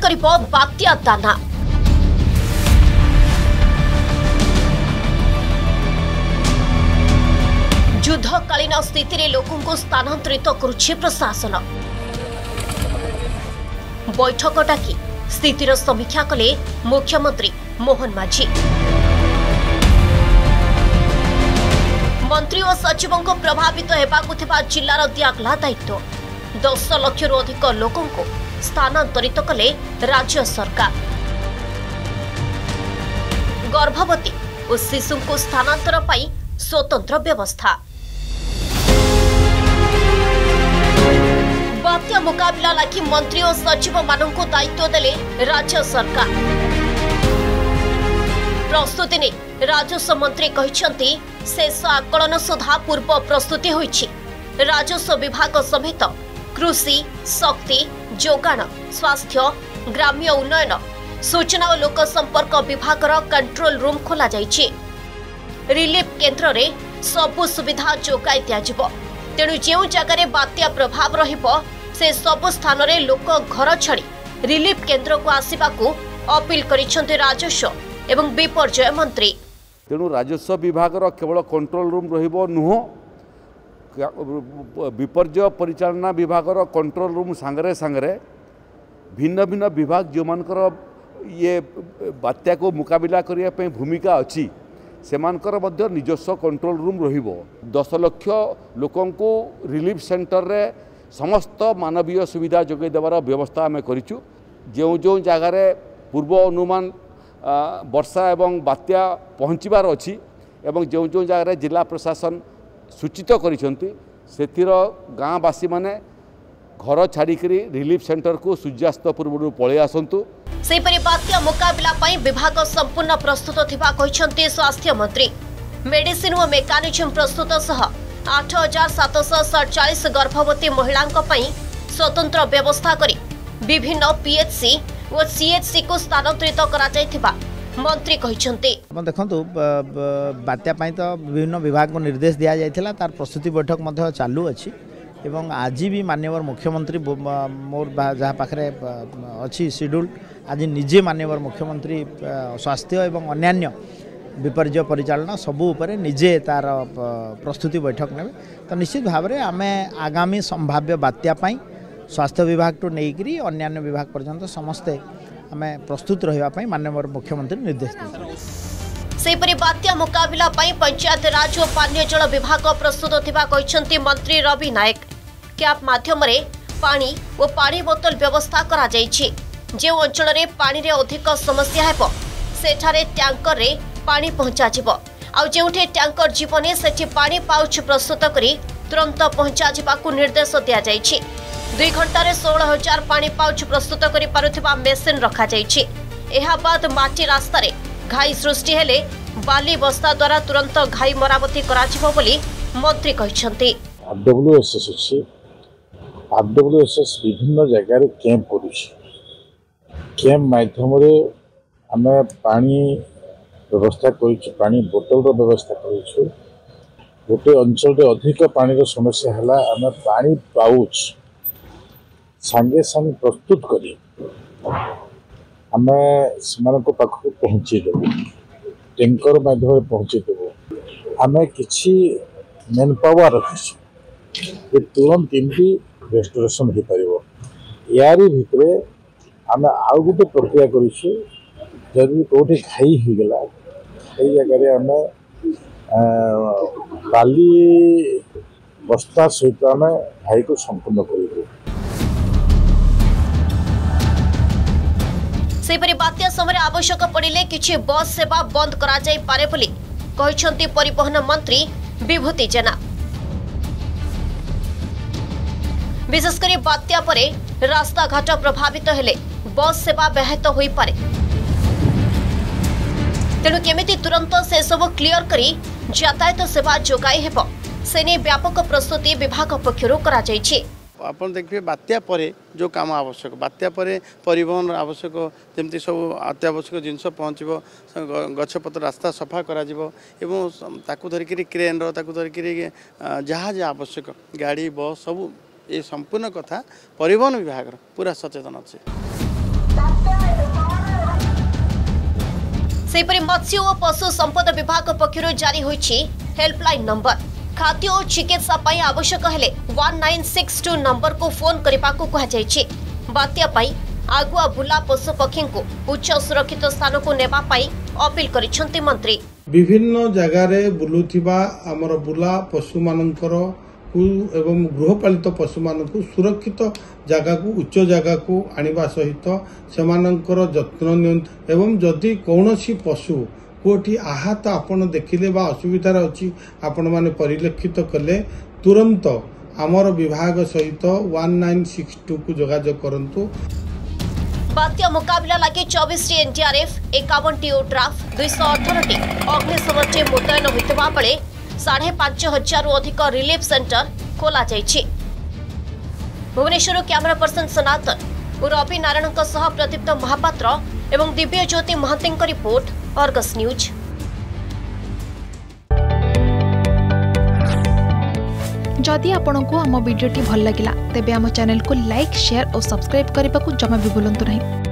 करिबो बात्या दाना। युद्धकालीन स्थिति रे लोकों को स्थानांतरित करुछि प्रशासन। बैठक डाकी स्थितिर समीक्षा कले मुख्यमंत्री मोहन माझी। मंत्री और सचिवों को प्रभावित हेबाकु थिबा जिल्लार दियागला दायित्व। 10 लाख रु अधिक लोकों को स्थानांतरित कले राज्य सरकार। गर्भवती और शिशु को स्थानांतर पाई स्वतंत्र व्यवस्था। बात्या मुकाबला लगी मंत्री और सचिव मानक दायित्व देले राज्य सरकार। प्रस्तुति ने राजस्व मंत्री कहिसेंती शेष आकलन सुधा पूर्व प्रस्तुति होईछि। राजस्व विभाग समेत कृषि, शक्ति, जोगाण, स्वास्थ्य, ग्राम्य उन्नयन, सूचना और लोक संपर्क विभाग कंट्रोल रूम खोला जाइछि। रिलीफ केन्द्र रे सबु सुविधा जोगाई दियाजिबो। तेणु जो जगार बात्या प्रभाव रहिबो से सबु स्थान रे लोक घर छाड़ी रिलीफ केन्द्र को आसिबाकू अपील करिसेंती राजस्व एवं विपर्यय मंत्री। तेणु राजस्व विभाग केवल कंट्रोल रूम रहिबो नुह, विपर्यय परिचालना विभाग कंट्रोल रूम सांगरे सांगरे भिन्न भिन्न विभाग जो मानकर ये बात्या को मुकाबला करने पे भूमिका अच्छी सेमानकर मध्य निजस्व कंट्रोल रूम रहिबो। 10 लाख लोकों को रिलीफ सेंटर रे समस्त मानवीय सुविधा जोगाई देवार व्यवस्था आम करिचु। जो जो जगार पूर्व अनुमान वर्षा एवं बात्या पहुँचबार अच्छी एवं जो जो जगार जिला प्रशासन सूचित करिसेंती सेतिर गाँवासी माने घर छाड़िकरी रिलीफ सेंटर को सूर्यास्त पूर्व पलि आसतु। सेपरि बात्या मुकाबला पई विभाग संपूर्ण प्रस्तुत थिबा कहिसेंती स्वास्थ्य मंत्री। मेडिसिन और मेकानिजम प्रस्तुत सह 8747 गर्भवती महिलांक पई स्वतंत्र व्यवस्था करी विभिन्न पीएचसी और सीएचसी को स्थानांतरित करा जायथिबा मंत्री कहिसेंती। देखंतु बात्या पई तो विभिन्न विभाग को निर्देश दिया जायथिला, तार प्रस्तुति बैठक मध्ये चालू अछि एवं आज भी माननीय मुख्यमंत्री मोर जहाँ पाखे अच्छी शेड्यूल आज निजे माननीय मुख्यमंत्री स्वास्थ्य एवं अन्यान्य विपर्यय परिचालना सबू उपरे निजे तार प्रस्तुति बैठक ने। तो निश्चित भाव में आम आगामी संभाव्य बात्या पाई स्वास्थ्य विभाग टू नहींकरी अन्यान्य विभाग पर्यंत समस्ते आम प्रस्तुत रही माननीय मुख्यमंत्री निर्देश देते। सेपरि बात्या मुकाबला पई पंचायत राज और पानीय जल विभाग प्रस्तुत थिबा कहिसेंती मंत्री रवि नायक। कैप माध्यम रे पानी और पानी बोतल व्यवस्था करा जाइछि। जे अंचल रे पानी रे अधिक समस्या हेबो सेठारे टैंकर रे पानी पहुंचा जिवो। आ जेउठे टैंकर जीवने सेठी पानी पाउच प्रस्तुत करी तुरंत पहुंचा जिबाकू निर्देश दिया जाइछि। 2 घंटा रे 16,000 पानी पाउच प्रस्तुत करी पारुथिबा मेसिन रखा जाइछि। एहा बाद माटी रास्ता रे घाई सृष्टि हेले बाली बस्ता द्वारा तुरंत घाई मरामती कराजिबो बोली मंत्री कहिसेंती। आरडब्ल्यूएसएस विभिन्न जगह कैंप करुछि। कैंप माध्यम आम पानी व्यवस्था करुछु, पानी बोतल व्यवस्था करुछु। गोटे अंचल अधिक पानी समस्या है आम पानी पाउच सांगे सांगे प्रस्तुत करी आम से पाखक पहुँचे देव, टैंकर माध्यम पहुँचे देव। आम किसी मेन पावर रखी तुरंत केमती रेस्टोरेशन हो पार। यारी भितर आम आउ गोटे प्रक्रिया करी कौटे घाई होगला ये जगह आम बाली बस्ता सहित आम घाई को संपूर्ण करूँ। सेपरि बात्या समय आवश्यक पड़िले किछि बस सेवा बंद करा जाई पारे बोली कहिसेंती परिवहन मंत्री विभूति जेना। विशेषकर बात्या परे रास्ता घाट प्रभावित हेले बस सेवा ब्याहत होई पारे। तेणु केमिति तुरंत से सब क्लियर करी यातायात सेवा जोगाई हेबो सेने व्यापक प्रस्तुति विभाग पक्षरु करा जाइछि। आपन देखिए बात्या परे जो काम आवश्यक, बात्या परे परिवहन आवश्यक, जमती सब अत्यावश्यक जिनस पहुँचो, गछपत्र रास्ता सफा करा एवं ताकू धरिकी क्रेन ताकू धरिकी जहाज आवश्यक गाड़ी बस सब ये संपूर्ण कथा परिवहन विभाग पूरा सचेतन अच्छे। सेपरि मत्स्य और पशु संपद विभाग पक्षरु जारी होईछि हेल्पलाइन नंबर। खाद्य और चिकित्सा पई आवश्यक हेले 1962 नंबर को फोन करने को कहुଯାଇଛି। बात्या पई आगुआ बुला पशु पक्षी को उच्च सुरक्षित स्थान को नेबा पई अपील करिसेंती मंत्री। विभिन्न जगार बुलुथिबा आमर बुला पशु मानकर एवं गृहपालित पशु मानक सुरक्षित जगह को उच्च जगह को आनिबा सहित सेमानंकर जत्न नियंत एवं जदि कौनसी पशु कोठी आहत आपण देखिले बा असुविधा अछि आपण माने परिलक्षित कले तुरंत आमर विभाग सहित 1962 को जोगाजोग करंतु। बात्या मुकाबला लगे 24 एनडीआरएफ 51 ओड्राफ 218 अग्निशम टीम मुतयन होता बेले 5,500 अधिक रिलीफ सेंटर खोल भुवनेश्वर कैमरा पर्सन सनातन और रवि नारायण प्रदीप्त महापात्र एवं Dibya Jyoti Mahanti report Argus news. जदि आपंक आम भिडी भल लगा तेब आम चैनल को लाइक शेयर और सब्सक्राइब करने को जमा भी भूलु नहीं।